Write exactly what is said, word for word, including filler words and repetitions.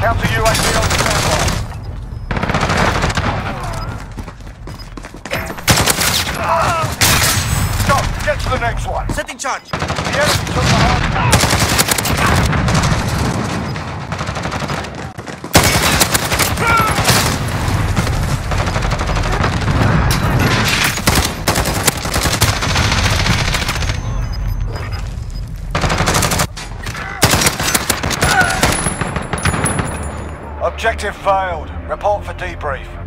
Counter U A V on standby. Stop! Get to the next one. Setting charge. The enemy took the hard. Objective failed. Report for debrief.